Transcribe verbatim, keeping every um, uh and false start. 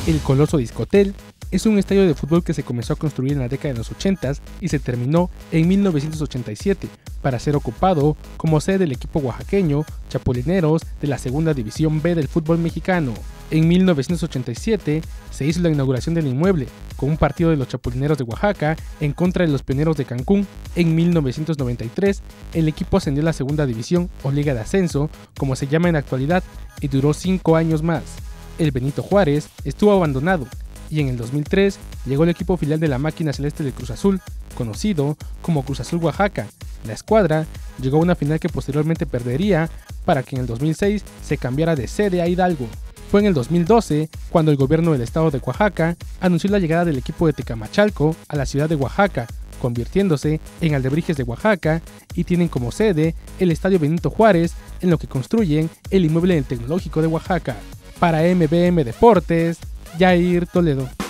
El Coloso de Izcotel es un estadio de fútbol que se comenzó a construir en la década de los ochentas y se terminó en mil novecientos ochenta y siete para ser ocupado como sede del equipo oaxaqueño Chapulineros de la Segunda División B del fútbol mexicano. En mil novecientos ochenta y siete se hizo la inauguración del inmueble con un partido de los Chapulineros de Oaxaca en contra de los Pioneros de Cancún. En mil novecientos noventa y tres el equipo ascendió a la Segunda División o Liga de Ascenso, como se llama en la actualidad, y duró cinco años más. El Benito Juárez estuvo abandonado y en el dos mil tres llegó el equipo filial de la máquina celeste del Cruz Azul, conocido como Cruz Azul Oaxaca. La escuadra llegó a una final que posteriormente perdería para que en el dos mil seis se cambiara de sede a Hidalgo. Fue en el dos mil doce cuando el gobierno del estado de Oaxaca anunció la llegada del equipo de Tecamachalco a la ciudad de Oaxaca, convirtiéndose en Alebrijes de Oaxaca, y tienen como sede el Estadio Benito Juárez, en lo que construyen el inmueble del Tecnológico de Oaxaca. Para M B M Deportes, Jair Toledo.